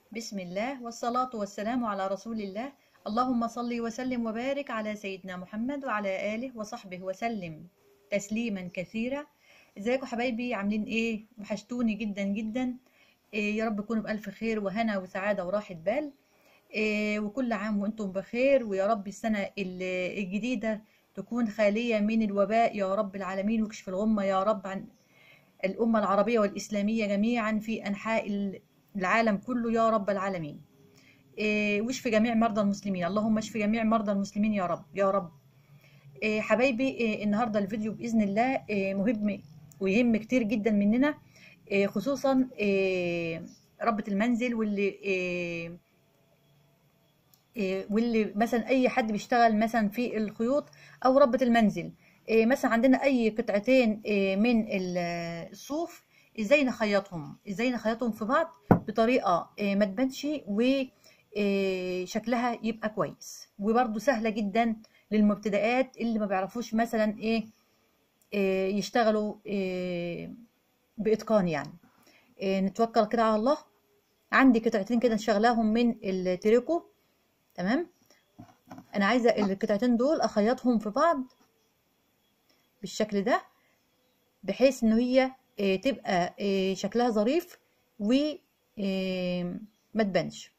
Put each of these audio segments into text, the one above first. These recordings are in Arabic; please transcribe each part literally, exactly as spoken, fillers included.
بسم الله والصلاة والسلام على رسول الله. اللهم صل وسلم وبارك على سيدنا محمد وعلى آله وصحبه وسلم تسليما كثيرا. ازيكم حبايبي؟ عاملين ايه؟ وحشتوني جدا جدا. إيه يا رب تكونوا بألف خير وهنا وسعادة وراحة بال. إيه وكل عام وانتم بخير، ويا رب السنة ال- الجديدة تكون خالية من الوباء يا رب العالمين، واكشف الغمة يا رب عن الأمة العربية والإسلامية جميعا في أنحاء العالم كله يا رب العالمين. إيه، واشف جميع مرضى المسلمين، اللهم اشف جميع مرضى المسلمين يا رب يا رب. إيه حبايبي، إيه النهارده الفيديو بإذن الله إيه مهم ويهم كتير جدا مننا، إيه خصوصا إيه ربة المنزل واللي إيه إيه واللي مثلا اي حد بيشتغل مثلا في الخيوط او ربة المنزل. إيه مثلا عندنا اي قطعتين إيه من ال- الصوف، ازاي نخيطهم ازاي نخيطهم في بعض بطريقة إيه ما تبانش وشكلها يبقى كويس، وبرده سهلة جدا للمبتدئات اللي ما بيعرفوش مثلا ايه, إيه يشتغلوا إيه بإتقان يعني. إيه نتوكل كده على الله. عندي قطعتين كده شغلاهم من التريكو. تمام. انا عايزه القطعتين دول اخيطهم في بعض بالشكل ده، بحيث ان هي آه، تبقى آه، شكلها ظريف وما تبانش.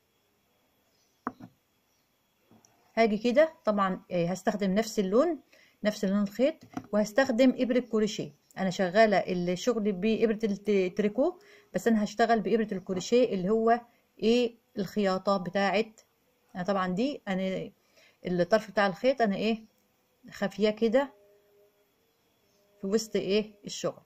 هاجي كده طبعا آه، هستخدم نفس اللون نفس لون الخيط، وهستخدم ابره كروشيه. انا شغاله الشغل بابره التريكو، بس انا هشتغل بابره الكروشيه اللي هو ايه الخياطه بتاعت. انا طبعا دي انا الطرف بتاع الخيط انا ايه خافيه كده في وسط ايه الشغل.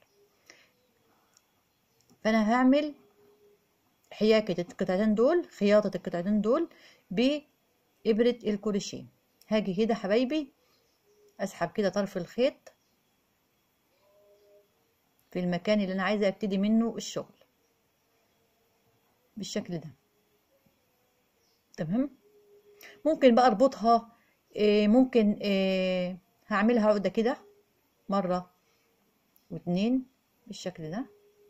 فانا هعمل حياكة القطعتين دول، خياطة القطعتين دول بإبرة الكروشيه. هاجي كده حبايبي اسحب كده طرف الخيط في المكان اللي انا عايزة ابتدي منه الشغل بالشكل ده. تمام. ممكن بقى اربطها، إيه ممكن إيه هعملها عقدة كده مرة واتنين بالشكل ده،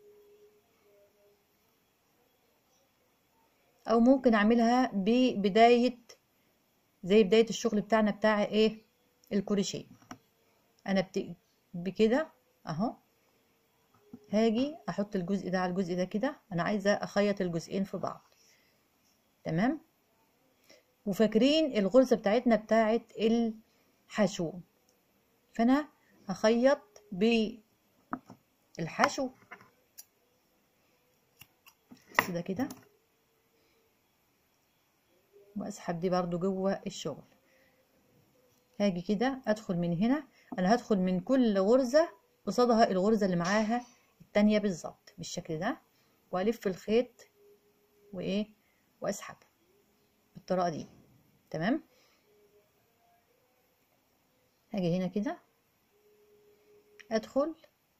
او ممكن اعملها ببداية زي بداية الشغل بتاعنا بتاع ايه الكروشيه. انا بت... بكده اهو هاجي احط الجزء ده على الجزء ده كده. انا عايزه اخيط الجزئين في بعض. تمام. وفاكرين الغرزه بتاعتنا بتاعت الحشو، فانا هخيط بالحشو كده كده، واسحب دي برضو جوه الشغل. هاجي كده ادخل من هنا، انا هدخل من كل غرزه قصادها الغرزه اللي معاها التانية بالظبط بالشكل ده، والف الخيط وايه واسحب بالطريقه دي. تمام. هاجي هنا كده ادخل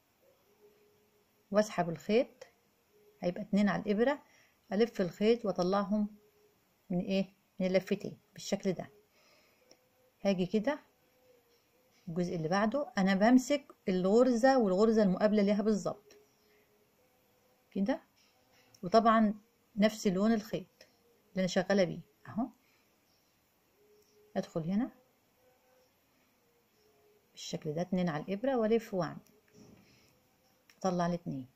واسحب الخيط، هيبقى اتنين على الابره، الف الخيط واطلعهم من ايه من اللفتين بالشكل ده. هاجي كده الجزء اللي بعده انا بمسك الغرزه والغرزه المقابله ليها بالظبط كده، وطبعا نفس لون الخيط اللي انا شغاله بيه اهو. ادخل هنا بالشكل ده اتنين على الابره والف واعمل اطلع الاتنين.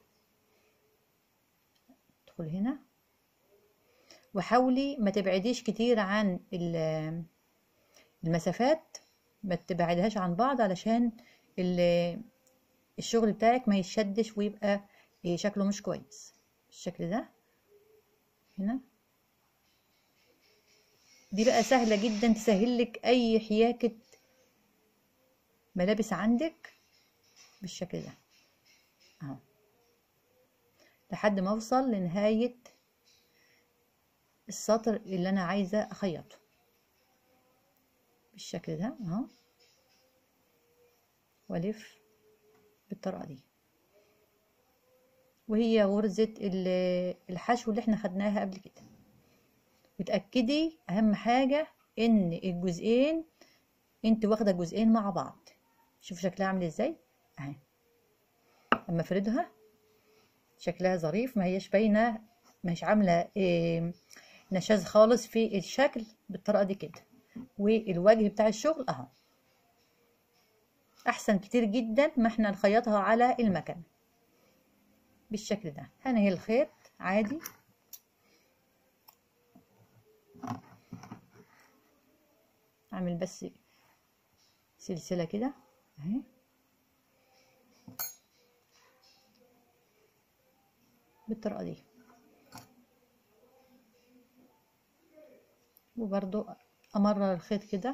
ادخل هنا وحاولي ما تبعديش كتير عن المسافات، ما تبعدهاش عن بعض علشان الشغل بتاعك ما يشدش ويبقى شكله مش كويس بالشكل ده. هنا دي بقى سهلة جدا تسهلك اي حياكة ملابس عندك بالشكل ده اهو، لحد ما اوصل لنهاية السطر اللي انا عايزة اخيطه بالشكل ده اهو، والف بالطريقة دي. وهي غرزة الحشو اللي احنا خدناها قبل كده. وتأكدي اهم حاجة ان الجزئين انت واخدة جزئين مع بعض. شوف شكلها عامل ازاي اهي، اما افردها شكلها ظريف ما هيش باينة مش عامله إيه نشاز خالص في الشكل بالطريقه دي كده. والوجه بتاع الشغل اهو احسن كتير جدا ما احنا نخيطها على المكنه بالشكل ده. هنهي الخيط عادي، اعمل بس سلسله كده اهي بالطريقه دي، وبرضو امرر الخيط كده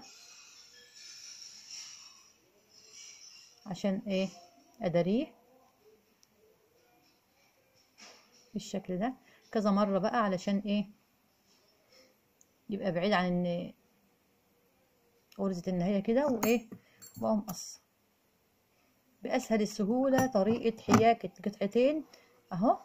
عشان ايه اداريه بالشكل ده كذا مره بقى، علشان ايه يبقى بعيد عن ان غرزه النهايه كده، وايه واقوم قص باسهل السهوله طريقه حياكه قطعتين اهو.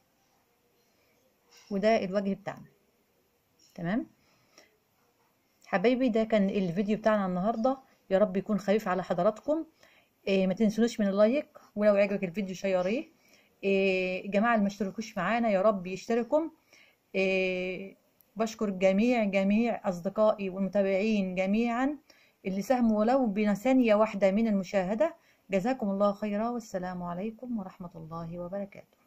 وده الوجه بتاعنا. تمام حبايبي، ده كان الفيديو بتاعنا النهارده، يا رب يكون خفيف على حضراتكم. إيه ما تنسونوش من اللايك، ولو عجبك الفيديو شيريه. إيه جماعه اللي ما اشتركوش معانا يا رب يشتركوا. إيه بشكر جميع جميع اصدقائي والمتابعين جميعا اللي ساهموا ولو بثانيه واحده من المشاهده. جزاكم الله خيرا، والسلام عليكم ورحمه الله وبركاته.